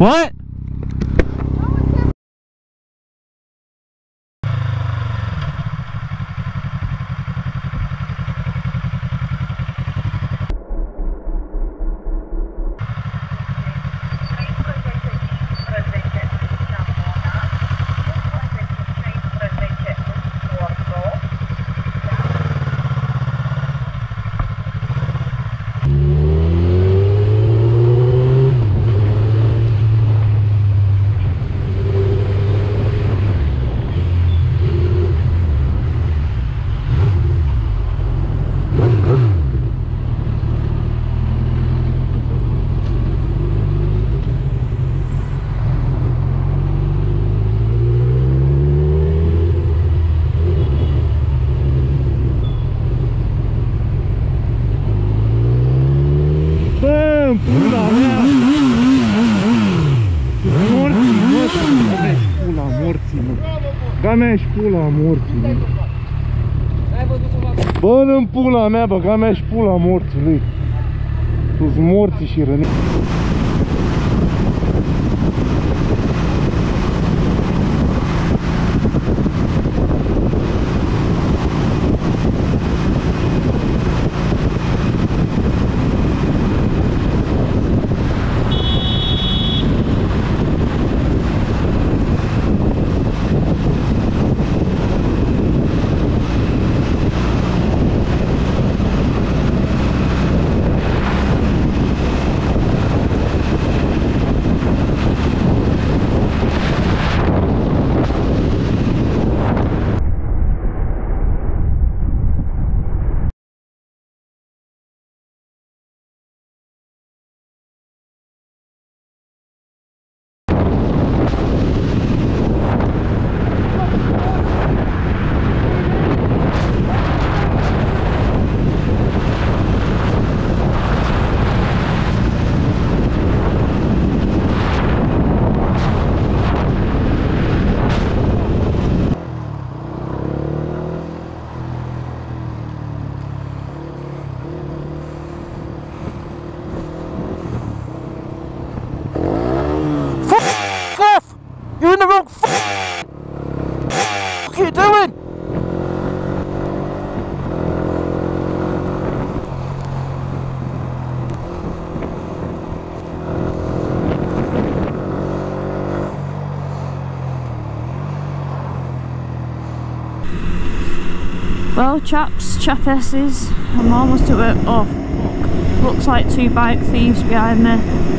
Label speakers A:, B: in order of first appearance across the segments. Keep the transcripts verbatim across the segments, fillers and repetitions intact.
A: What? Pula mea! Morții, mă! Ga mea și pula morții, mă! Bă-n pula mea, bă, ga mea și pula morții, lui! Tu-s morții și răniți! You're in the wrong f***! What are you doing?
B: Well, chaps, chapesses, I'm almost at it. Oh, fuck. Looks like two bike thieves behind me.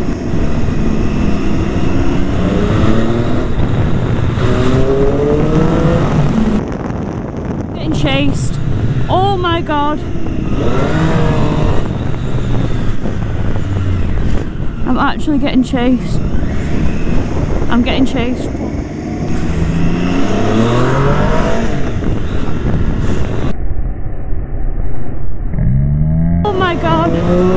B: Chased. Oh my god. I'm actually getting chased. I'm getting chased. Oh my god.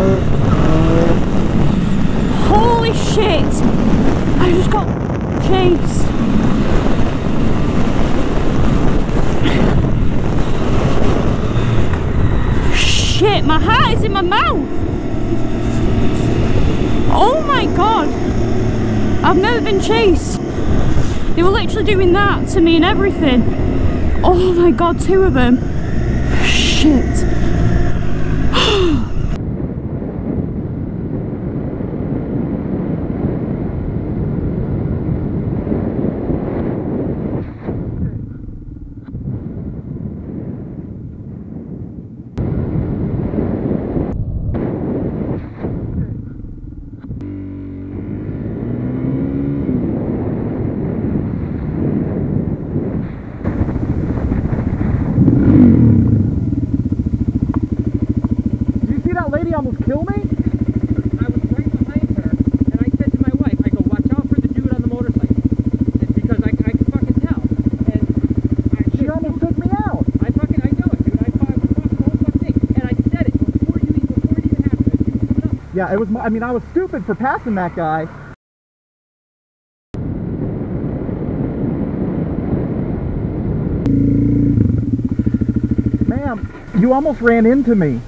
B: Holy shit. I just got chased. Shit, my heart is in my mouth. Oh my god. I've never been chased. They were literally doing that to me and everything. Oh my god, two of them. Shit.
A: Lady almost killed me?
C: I was right behind her, and I said to my wife, I go, watch out for the dude on the motorcycle. And because I, I could fucking tell. And I,
A: she almost took me out.
C: I fucking, I know it, dude. I thought I was watching the whole fucking thing. And I said it before you even, before it even happened. She was coming up.
A: Yeah, it was my, I mean, I was stupid for passing that guy. Ma'am, you almost ran into me.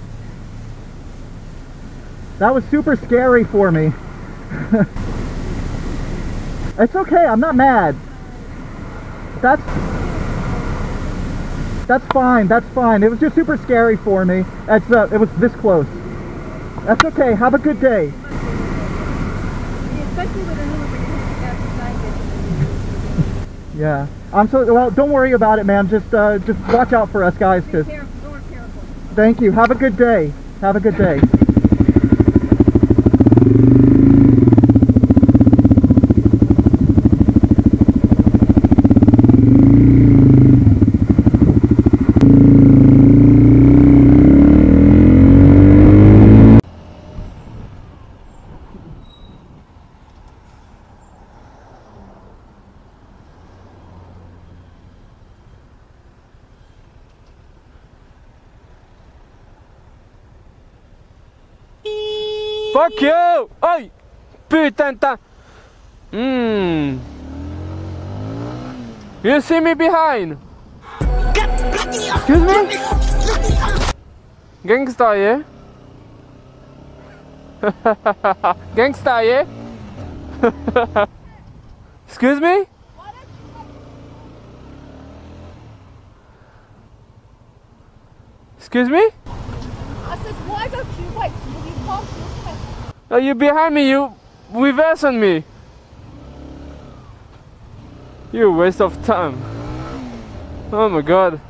A: That was super scary for me.
D: It's okay, I'm not mad. That's... That's fine, that's fine. It was just super scary for me. It's, uh, it was this close. That's okay, have a good day.
E: Especially with a new one, you have to sign it.
D: Yeah. I'm so, well, don't worry about it, man. Just, uh, just watch out for us guys,
E: Be
D: cause...
E: careful, go careful.
D: Thank you, have a good day. Have a good day.
C: Fuck you! Oj! Putain ta! Mmm. You see me behind? Excuse me? Gangsta, yeah? Gangsta, yeah? Excuse me? Excuse me?
E: I said, why don't you wait till you pass your test?
C: Oh, you behind me, you reverse on me. You waste of time. Oh my god.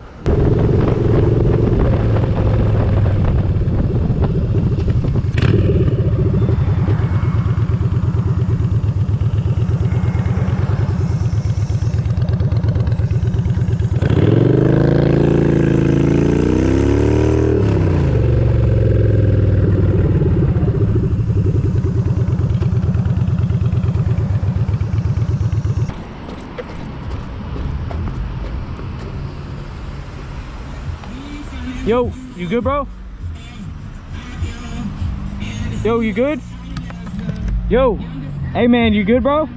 F: Yo, you good, bro? Yo, you good? Yo, hey man, you good, bro?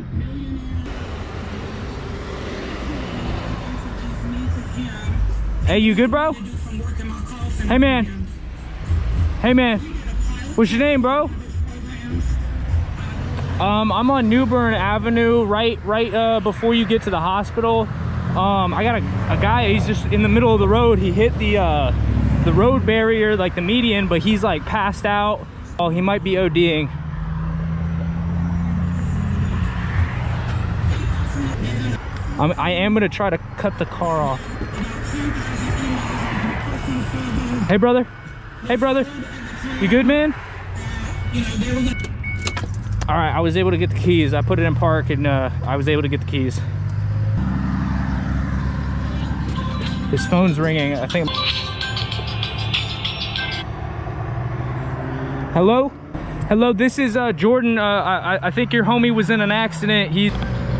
F: Hey, you good, bro? Hey man. Hey man. What's your name, bro? Um, I'm on New Bern Avenue, right, right uh, before you get to the hospital. Um, I got a, a guy. He's just in the middle of the road. He hit the uh, the road barrier, like the median, but he's like passed out. Oh, he might be ODing. I'm, I am gonna try to cut the car off. Hey, brother. Hey, brother. You good, man? All right, I was able to get the keys. I put it in park and uh, I was able to get the keys. His phone's ringing, I think. Hello? Hello, this is uh, Jordan. Uh, I, I think your homie was in an accident. He's...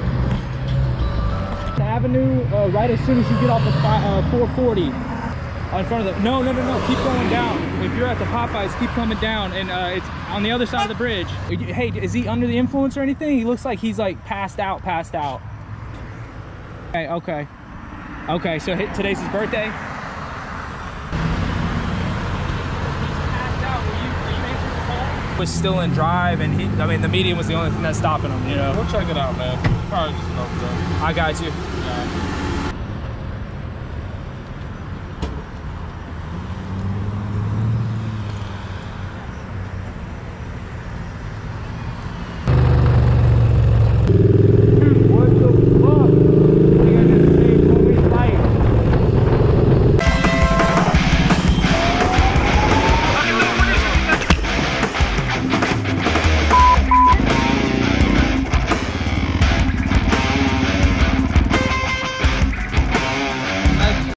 F: The avenue, uh, right as soon as you get off the uh, four forty. In front of the... No, no, no, no, keep going down. If you're at the Popeyes, keep coming down. And uh, it's on the other side of the bridge. Hey, is he under the influence or anything? He looks like he's like passed out, passed out. Okay, okay. Okay, so today's his birthday? Was still in drive, and he, I mean, the median was the only thing that's stopping him, you know?
G: We'll check it out, man. Probably just enough, though.
F: I got you.
G: Yeah.